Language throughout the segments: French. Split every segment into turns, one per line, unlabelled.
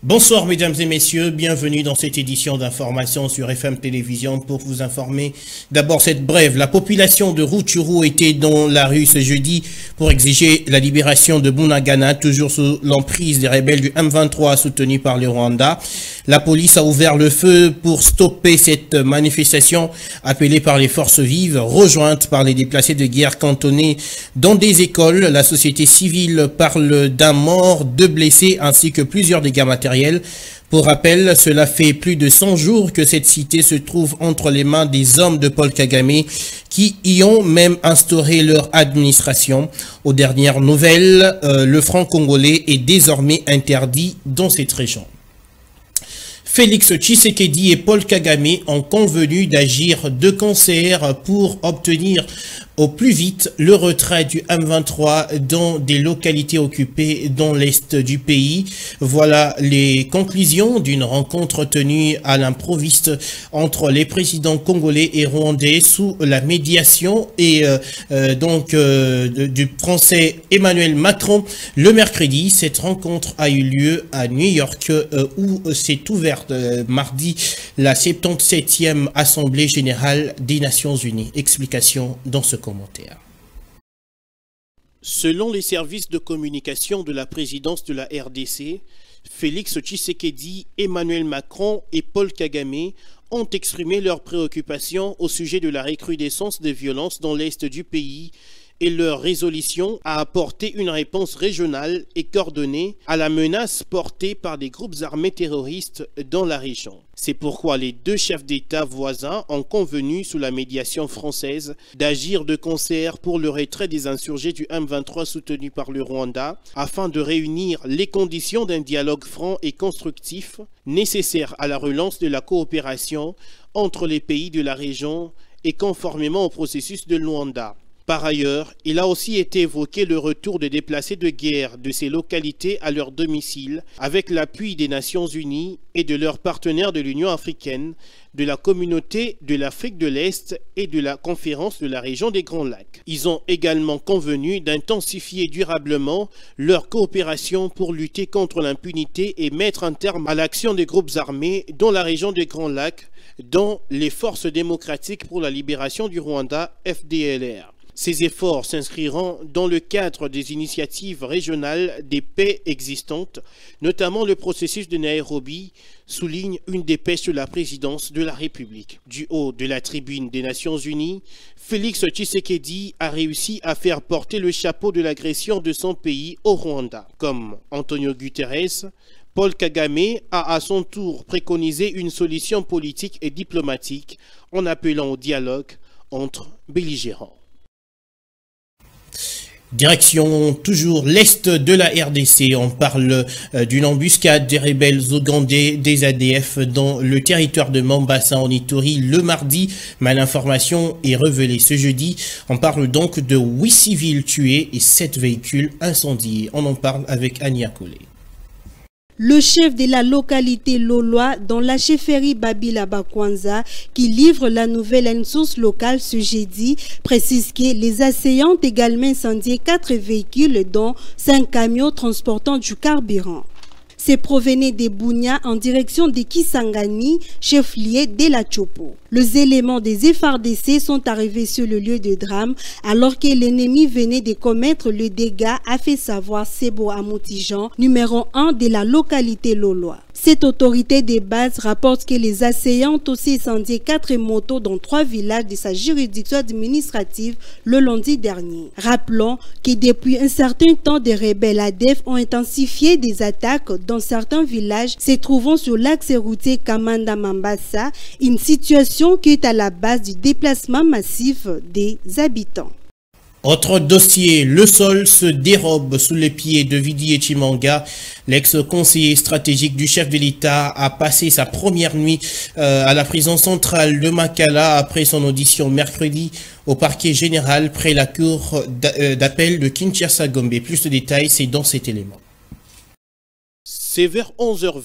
Bonsoir mesdames et messieurs, bienvenue dans cette édition d'information sur FM Télévision pour vous informer. D'abord cette brève, la population de Rutshuru était dans la rue ce jeudi pour exiger la libération de Bunagana, toujours sous l'emprise des rebelles du M23 soutenus par le Rwanda. La police a ouvert le feu pour stopper cette manifestation appelée par les forces vives, rejointe par les déplacés de guerre cantonnés dans des écoles. La société civile parle d'un mort, 2 blessés ainsi que plusieurs dégâts matériels. Pour rappel, cela fait plus de 100 jours que cette cité se trouve entre les mains des hommes de Paul Kagame qui y ont même instauré leur administration. Aux dernières nouvelles, le franc congolais est désormais interdit dans cette région. Félix Tshisekedi et Paul Kagame ont convenu d'agir de concert pour obtenir au plus vite le retrait du M23 dans des localités occupées dans l'est du pays. Voilà les conclusions d'une rencontre tenue à l'improviste entre les présidents congolais et rwandais sous la médiation et du français Emmanuel Macron. Le mercredi, cette rencontre a eu lieu à New York où s'est ouverte mardi la 77e Assemblée générale des Nations Unies. Explication dans ce commentaire. Selon les services de communication de la présidence de la RDC, Félix Tshisekedi, Emmanuel Macron et Paul Kagame ont exprimé leurs préoccupations au sujet de la recrudescence des violences dans l'est du pays et leur résolution à apporter une réponse régionale et coordonnée à la menace portée par des groupes armés terroristes dans la région. C'est pourquoi les deux chefs d'État voisins ont convenu, sous la médiation française, d'agir de concert pour le retrait des insurgés du M23 soutenus par le Rwanda, afin de réunir les conditions d'un dialogue franc et constructif nécessaire à la relance de la coopération entre les pays de la région et conformément au processus de Luanda. Par ailleurs, il a aussi été évoqué le retour des déplacés de guerre de ces localités à leur domicile avec l'appui des Nations Unies et de leurs partenaires de l'Union africaine, de la communauté de l'Afrique de l'Est et de la conférence de la région des Grands Lacs. Ils ont également convenu d'intensifier durablement leur coopération pour lutter contre l'impunité et mettre un terme à l'action des groupes armés dans la région des Grands Lacs, dont les Forces démocratiques pour la libération du Rwanda, FDLR. Ces efforts s'inscriront dans le cadre des initiatives régionales des paix existantes, notamment le processus de Nairobi, souligne une dépêche de la présidence de la République. Du haut de la tribune des Nations Unies, Félix Tshisekedi a réussi à faire porter le chapeau de l'agression de son pays au Rwanda. Comme Antonio Guterres, Paul Kagame a à son tour préconisé une solution politique et diplomatique en appelant au dialogue entre belligérants. Direction toujours l'est de la RDC, on parle d'une embuscade des rebelles ougandais des ADF dans le territoire de Mombasa en Ituri le mardi, mais l'information est révélée ce jeudi. On parle donc de 8 civils tués et 7 véhicules incendiés. On en parle avec Ania Kolé.
Le chef de la localité Loloa, dans la chefferie Babila Bakwanza, qui livre la nouvelle à une source locale ce jeudi, précise que les assaillants ont également incendié 4 véhicules, dont 5 camions transportant du carburant. C'est provenait des Bunia en direction de Kisangani, chef-lieu de la Chopo. Les éléments des FARDC sont arrivés sur le lieu de drame alors que l'ennemi venait de commettre le dégât, a fait savoir Sebo Amoutijan, numéro 1 de la localité Loloa. Cette autorité de base rapporte que les assaillants ont aussi incendié 4 motos dans 3 villages de sa juridiction administrative le lundi dernier. Rappelons que depuis un certain temps, des rebelles ADF ont intensifié des attaques dans certains villages se trouvant sur l'axe routier Kamanda-Mambasa, une situation qui est à la base du déplacement massif des habitants.
Autre dossier, le sol se dérobe sous les pieds de Vidi Echimanga. L'ex-conseiller stratégique du chef de l'État a passé sa première nuit à la prison centrale de Makala après son audition mercredi au parquet général près la cour d'appel de Kinshasa-Gombe. Plus de détails, c'est dans cet élément. C'est vers 11h20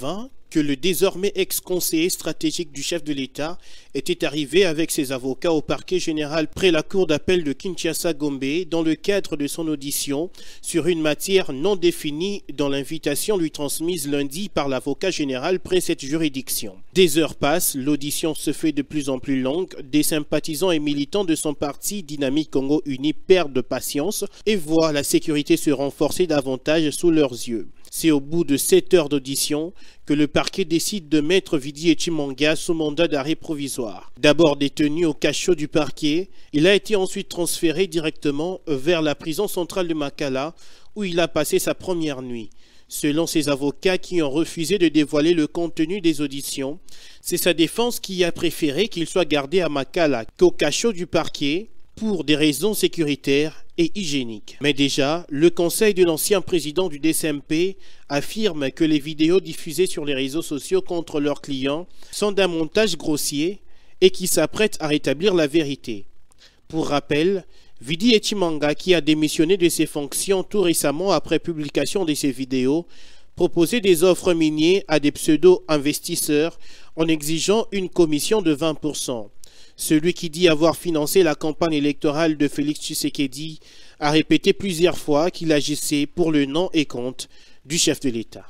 que le désormais ex-conseiller stratégique du chef de l'État était arrivé avec ses avocats au parquet général près la cour d'appel de Kinshasa-Gombe dans le cadre de son audition sur une matière non définie dans l'invitation lui transmise lundi par l'avocat général près cette juridiction. Des heures passent, l'audition se fait de plus en plus longue, des sympathisants et militants de son parti Dynamique Congo Uni perdent de patience et voient la sécurité se renforcer davantage sous leurs yeux. C'est au bout de 7 heures d'audition que le parquet décide de mettre Vidi Etchimanga sous mandat d'arrêt provisoire. D'abord détenu au cachot du parquet, il a été ensuite transféré directement vers la prison centrale de Makala où il a passé sa première nuit. Selon ses avocats qui ont refusé de dévoiler le contenu des auditions, c'est sa défense qui a préféré qu'il soit gardé à Makala qu'au cachot du parquet pour des raisons sécuritaires et hygiéniques. Mais déjà, le conseil de l'ancien président du DCMP affirme que les vidéos diffusées sur les réseaux sociaux contre leurs clients sont d'un montage grossier et qui s'apprêtent à rétablir la vérité. Pour rappel, Vidi Etchimanga, qui a démissionné de ses fonctions tout récemment après publication de ces vidéos, proposait des offres minières à des pseudo-investisseurs en exigeant une commission de 20%. Celui qui dit avoir financé la campagne électorale de Félix Tshisekedi a répété plusieurs fois qu'il agissait pour le nom et compte du chef de l'État.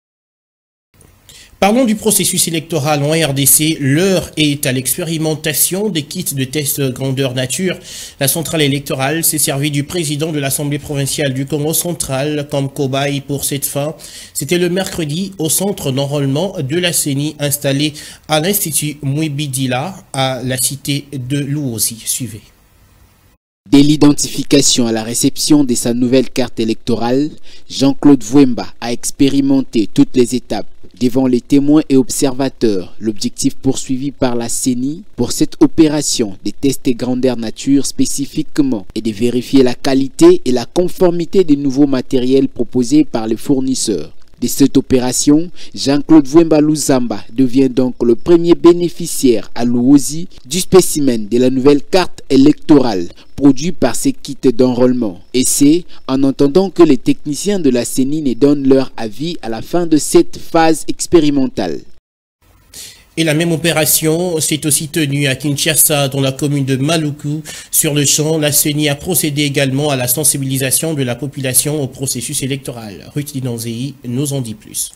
Parlons du processus électoral en RDC. L'heure est à l'expérimentation des kits de test grandeur nature. La centrale électorale s'est servie du président de l'Assemblée provinciale du Congo central comme cobaye pour cette fin. C'était le mercredi au centre d'enrôlement de la CENI installé à l'Institut Mouibidila à la cité de Luozi. Suivez.
Dès l'identification à la réception de sa nouvelle carte électorale, Jean-Claude Vouemba a expérimenté toutes les étapes devant les témoins et observateurs. L'objectif poursuivi par la CENI pour cette opération des tests grandeur nature spécifiquement est de vérifier la qualité et la conformité des nouveaux matériels proposés par les fournisseurs. De cette opération, Jean-Claude Vouemba Luzamba devient donc le premier bénéficiaire à Luozi du spécimen de la nouvelle carte électorale produit par ces kits d'enrôlement. Et c'est en entendant que les techniciens de la CENI ne donnent leur avis à la fin de cette phase expérimentale.
Et la même opération s'est aussi tenue à Kinshasa, dans la commune de Maluku. Sur le champ, la CENI a procédé également à la sensibilisation de la population au processus électoral. Ruth Dinanzei nous en dit plus.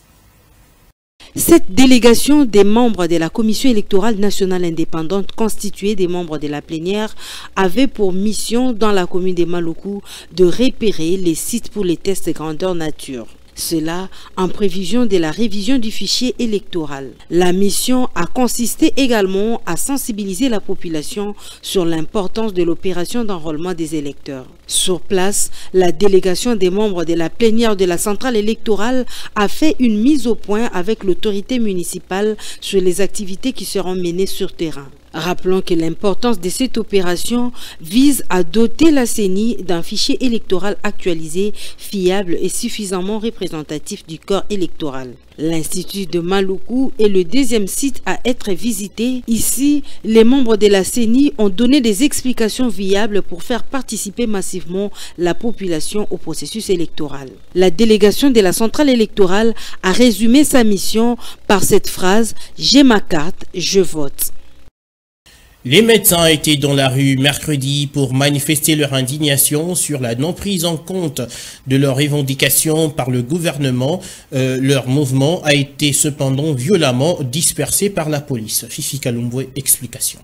Cette délégation des membres de la Commission électorale nationale indépendante constituée des membres de la plénière avait pour mission dans la commune de Maluku de repérer les sites pour les tests grandeur nature. Cela en prévision de la révision du fichier électoral. La mission a consisté également à sensibiliser la population sur l'importance de l'opération d'enrôlement des électeurs. Sur place, la délégation des membres de la plénière de la centrale électorale a fait une mise au point avec l'autorité municipale sur les activités qui seront menées sur terrain. Rappelons que l'importance de cette opération vise à doter la CENI d'un fichier électoral actualisé, fiable et suffisamment représentatif du corps électoral. L'Institut de Maluku est le deuxième site à être visité. Ici, les membres de la CENI ont donné des explications viables pour faire participer massivement la population au processus électoral. La délégation de la centrale électorale a résumé sa mission par cette phrase « J'ai ma carte, je vote ».
Les médecins étaient dans la rue mercredi pour manifester leur indignation sur la non prise en compte de leurs revendications par le gouvernement. Leur mouvement a été cependant violemment dispersé par la police. Fifi Kalumbwe, explication.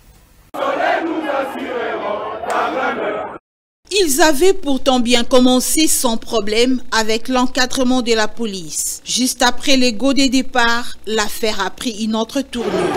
Ils avaient pourtant bien commencé sans problème avec l'encadrement de la police. Juste après les go des départs, l'affaire a pris une autre tournure.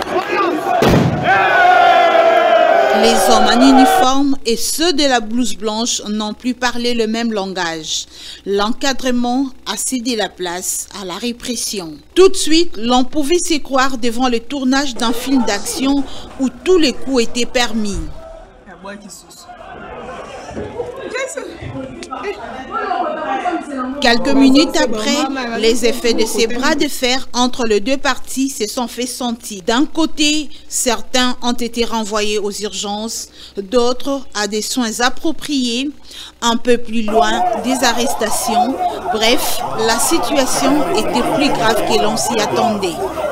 Les hommes en uniforme et ceux de la blouse blanche n'ont plus parlé le même langage. L'encadrement a cédé la place à la répression. Tout de suite, l'on pouvait s'y croire devant le tournage d'un film d'action où tous les coups étaient permis. Quelques minutes après, les effets de ces bras de fer entre les deux parties se sont fait sentir. D'un côté, certains ont été renvoyés aux urgences, d'autres à des soins appropriés, un peu plus loin des arrestations. Bref, la situation était plus grave que l'on s'y attendait.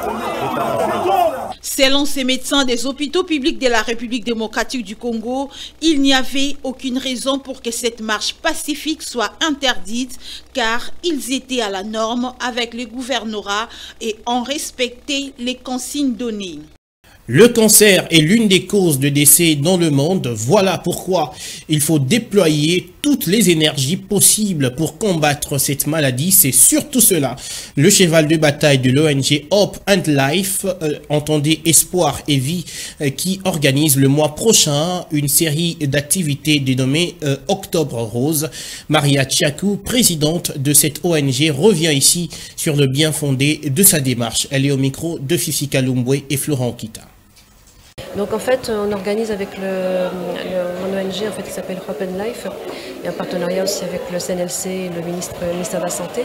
Selon ces médecins des hôpitaux publics de la République démocratique du Congo, il n'y avait aucune raison pour que cette marche pacifique soit interdite car ils étaient à la norme avec le gouvernorat et ont respecté les consignes données.
Le cancer est l'une des causes de décès dans le monde. Voilà pourquoi il faut déployer toutes les énergies possibles pour combattre cette maladie. C'est surtout cela. Le cheval de bataille de l'ONG Hope and Life, entendez Espoir et Vie, qui organise le mois prochain une série d'activités dénommées Octobre Rose. Maria Tchakou, présidente de cette ONG, revient ici sur le bien fondé de sa démarche. Elle est au micro de Fifi Kalumbwe et Florent Kita.
Donc en fait, on organise avec mon ONG en fait, qui s'appelle Hope and Life, et un partenariat aussi avec le CNLC et le ministère de la Santé,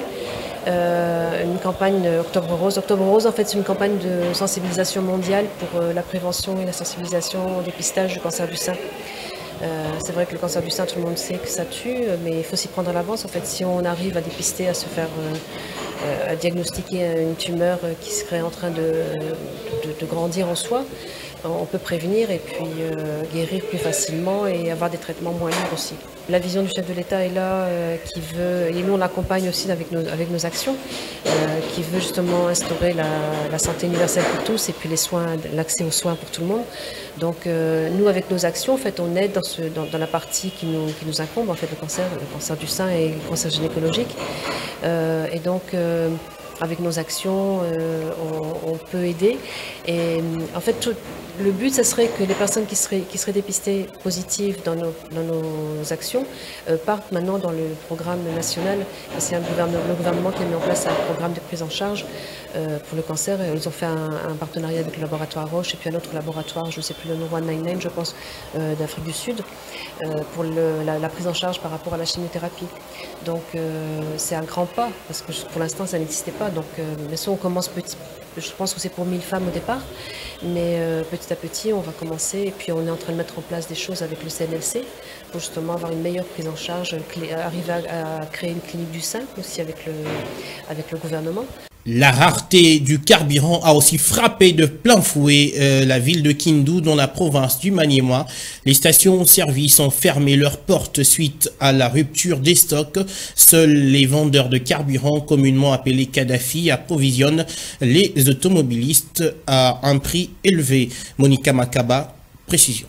une campagne Octobre Rose. Octobre Rose, en fait, c'est une campagne de sensibilisation mondiale pour la prévention et la sensibilisation au dépistage du cancer du sein. C'est vrai que le cancer du sein, tout le monde sait que ça tue, mais il faut s'y prendre à l'avance. En fait, si on arrive à dépister, à se faire à diagnostiquer une tumeur qui serait en train de grandir en soi, on peut prévenir et puis guérir plus facilement et avoir des traitements moins lourds aussi. La vision du chef de l'État est là, qui veut, et nous on l'accompagne aussi avec nos actions, qui veut justement instaurer la santé universelle pour tous et puis les soins, l'accès aux soins pour tout le monde. Donc nous avec nos actions, en fait, on aide dans la partie qui nous incombe, en fait, le cancer du sein et le cancer gynécologique. Et donc avec nos actions, on peut aider. Et en fait, le but, ça serait que les personnes qui seraient dépistées positives dans nos actions partent maintenant dans le programme national. C'est le gouvernement qui a mis en place un programme de prise en charge pour le cancer. Ils ont fait un partenariat avec le laboratoire Roche et puis un autre laboratoire, je ne sais plus le nom, 199, je pense, d'Afrique du Sud, pour la prise en charge par rapport à la chimiothérapie. Donc c'est un grand pas, parce que pour l'instant, ça n'existait pas. Donc bien sûr, on commence petit. Je pense que c'est pour 1000 femmes au départ, mais petit à petit, on va commencer. Et puis, on est en train de mettre en place des choses avec le CNLC pour justement avoir une meilleure prise en charge, arriver à créer une clinique du sein aussi avec le gouvernement.
La rareté du carburant a aussi frappé de plein fouet la ville de Kindu dans la province du Maniema. Les stations-service ont fermé leurs portes suite à la rupture des stocks. Seuls les vendeurs de carburant, communément appelés Kadhafi, approvisionnent les automobilistes à un prix élevé. Monica Makaba, précision.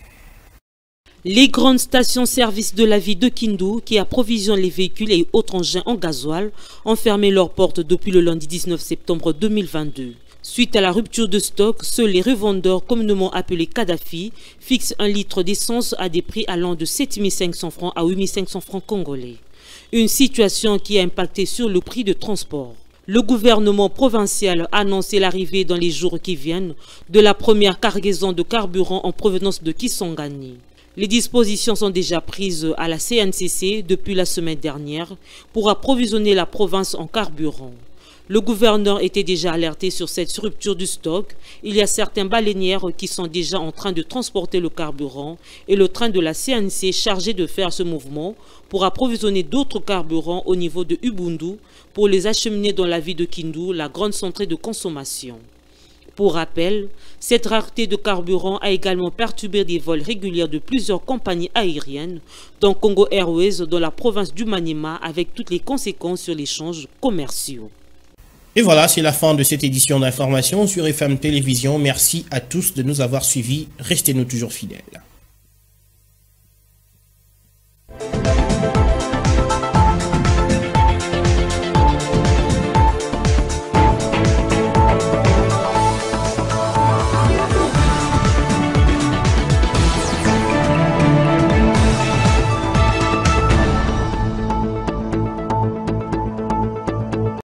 Les grandes stations-service de la ville de Kindu, qui approvisionnent les véhicules et autres engins en gasoil, ont fermé leurs portes depuis le lundi 19 septembre 2022. Suite à la rupture de stock, seuls les revendeurs, communément appelés Kadhafi, fixent un litre d'essence à des prix allant de 7 500 francs à 8 500 francs congolais. Une situation qui a impacté sur le prix de transport. Le gouvernement provincial a annoncé l'arrivée dans les jours qui viennent de la première cargaison de carburant en provenance de Kisangani. Les dispositions sont déjà prises à la CNCC depuis la semaine dernière pour approvisionner la province en carburant. Le gouverneur était déjà alerté sur cette rupture du stock. Il y a certains baleinières qui sont déjà en train de transporter le carburant et le train de la CNC chargé de faire ce mouvement pour approvisionner d'autres carburants au niveau de Ubundu pour les acheminer dans la ville de Kindu, la grande centrale de consommation. Pour rappel, cette rareté de carburant a également perturbé des vols réguliers de plusieurs compagnies aériennes, dont Congo Airways dans la province du Maniema, avec toutes les conséquences sur les échanges commerciaux.
Et voilà, c'est la fin de cette édition d'information sur FM Télévision. Merci à tous de nous avoir suivis. Restez-nous toujours fidèles.